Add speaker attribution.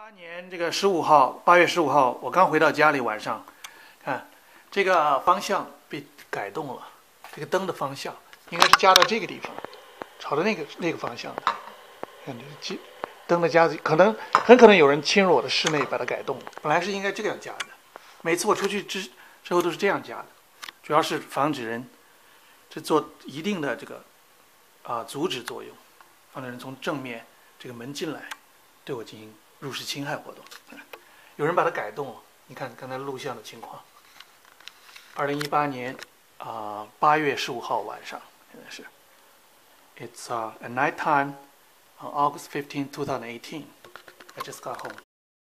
Speaker 1: 2018年这个15号，8月15号，我刚回到家里，晚上看这个方向被改动了，这个灯的方向应该是加到这个地方，朝着那个方向的。看这个灯的夹子，很可能有人侵入我的室内，把它改动了。本来是应该这样夹的，每次我出去之后都是这样夹的，主要是防止人这做一定的这个阻止作用，防止人从正面这个门进来对我进行入室侵害活动。有人把它改动了，你看刚才录像的情况。2018年8月15号晚上，现在是 It's at night time on August 15, 2018. I just got home.